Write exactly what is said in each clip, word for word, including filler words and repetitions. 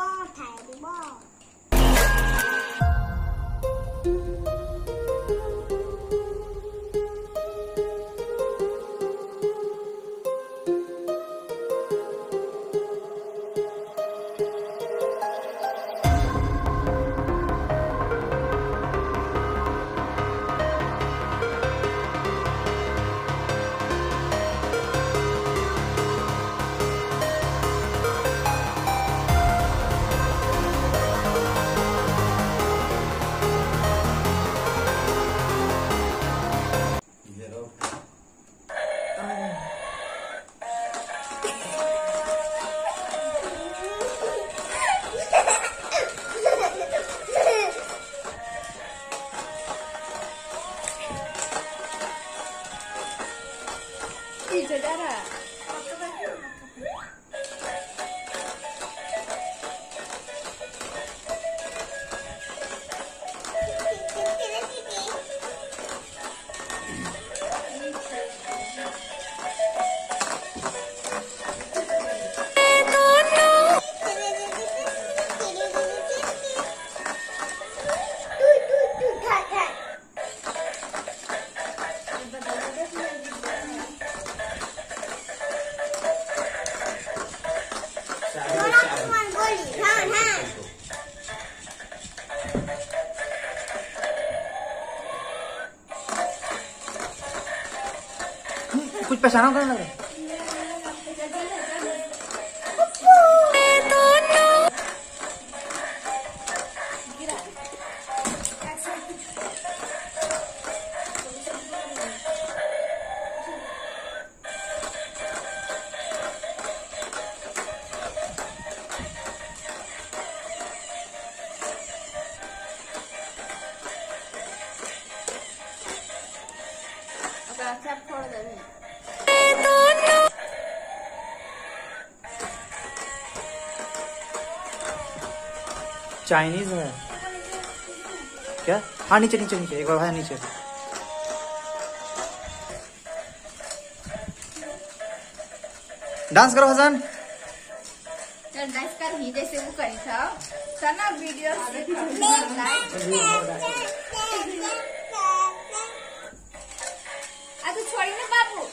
बहुत है बहुत। पीछे जा रहा है। कुछ पहचाना करने लगा। अच्छा फोड़ दे। चाइनीज है क्या? हाँ नीचे नीचे नीचे एक बार है नीचे। डांस करो हसन। डांस कर ही जैसे वो करी था सना वीडियो तो छोड़ी ना बाबू।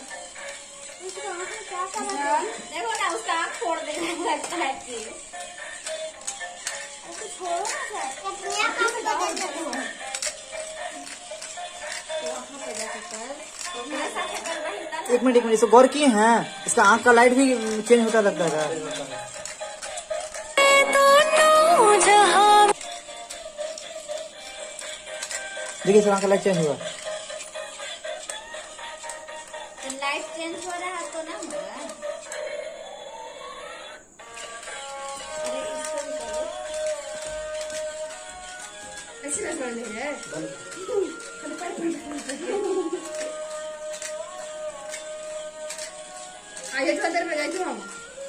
देखो ना उसका आँख फोड़ देने लगता है कि एक मिनट एक मिनट इसको गौर किए हैं, इसका आंख का लाइट भी चेंज होता लगता है। देखिए इसका आंख का लाइट चेंज हुआ। लाइट चेंज हो रहा तो ना होगा। ऐसे ना छोड़ दे। आइए तो अंदर में जाइए हम।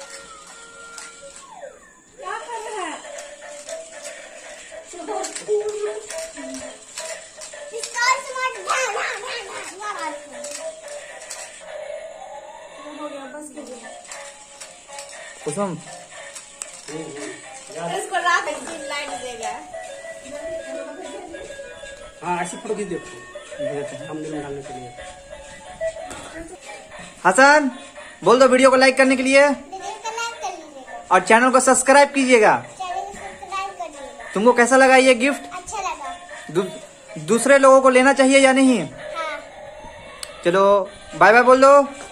क्या कर रहा है? कुसुम इसको रात में तीन लाइट देगा। हाँ ऐसी फोटो खींच देखो हमने में डालने के लिए। हसन बोल दो वीडियो को लाइक करने के लिए और चैनल को सब्सक्राइब कीजिएगा। तुमको कैसा लगा ये गिफ्ट? अच्छा लगा। दू, दूसरे लोगों को लेना चाहिए या नहीं? हाँ। चलो बाय बाय बोल दो।